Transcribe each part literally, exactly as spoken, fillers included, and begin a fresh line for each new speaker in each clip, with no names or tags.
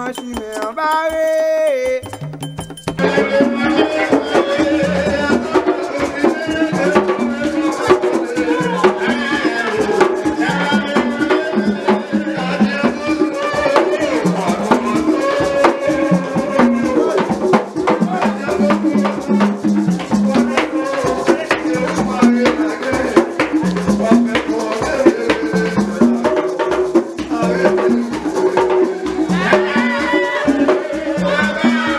Bye.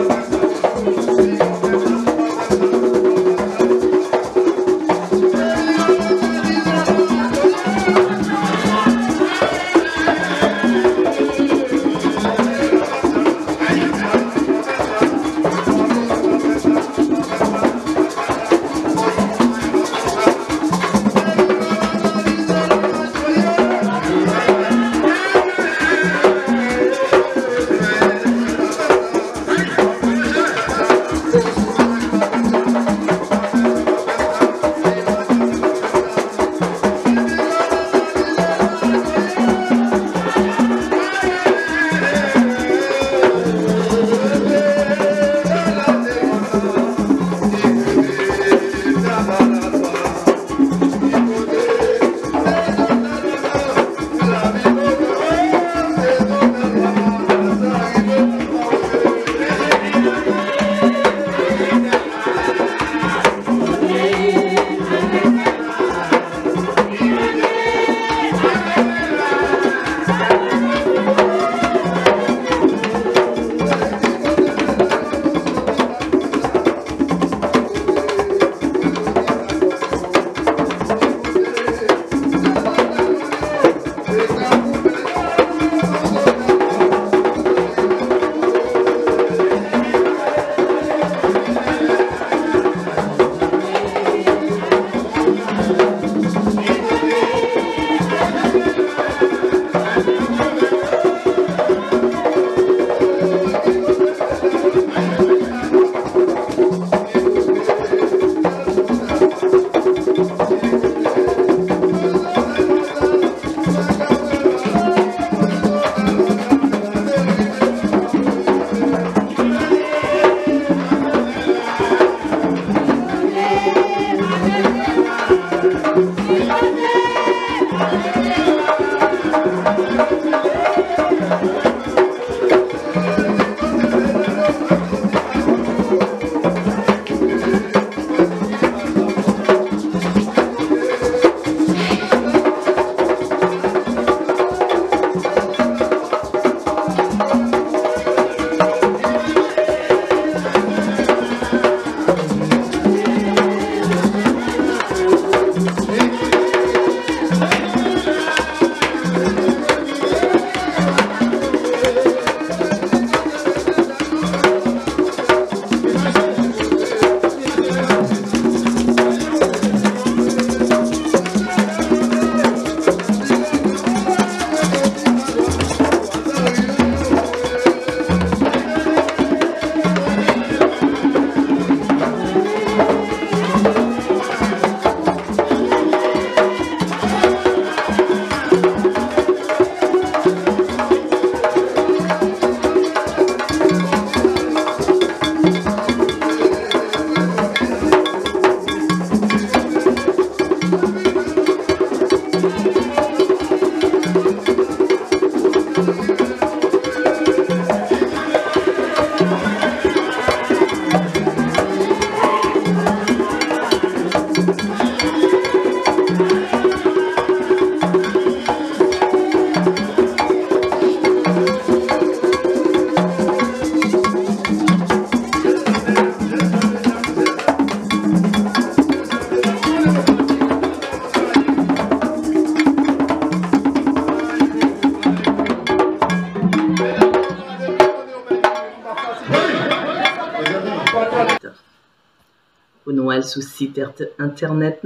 Pour nous aller sur le site internet,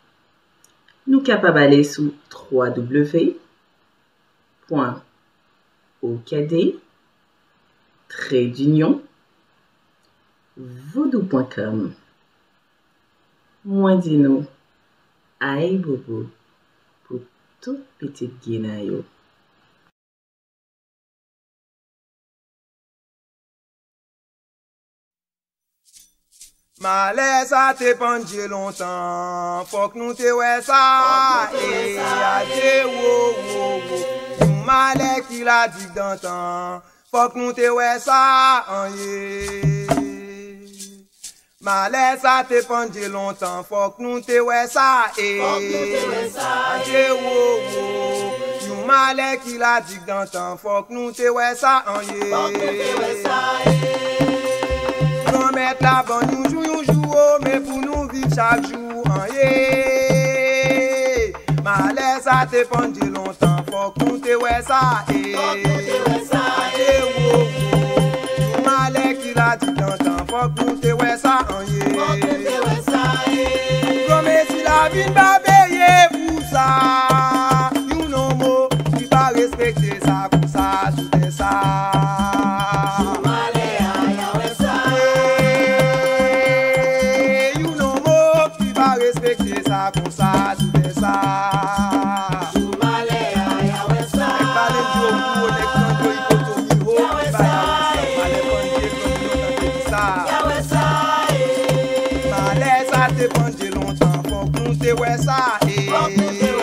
nous capables d'aller sur w w w point o k d trait d'union vodou point com. Moi dis nous, aïe bobo pour toute petite guinaille.
Malais ça te pendé longtemps, faut que nous te ouais ça, et adieu wo wo wo, malais qui l'a dit d'antan, faut que nous te ouais ça, en yé. Malais ça te pendé longtemps, faut que nous te ouais ça, et adieu wo wo, malais qui l'a dit d'antan, faut que nous te ouais ça, en yé. chaque jour en yé. Malais ça te pendé longtemps, faut qu'on te ouais ça eh. Ade wo wo, malais qui l'a dit longtemps, faut qu'on te ouais ça en yé. Comme si la vie n'a pas payé pour ça, you know mo, tu vas respecter ça comme ça, tout est ça. Respecter ça comme ça, tout est ça. Soumale aya wesa. Ek pale di oku, nek kanjo ikoto mi ho. Ba ya wesa, male konje konjo nan te di sa. Ya wesa. Male sa te panje longtemps, faut qu'on te wesa.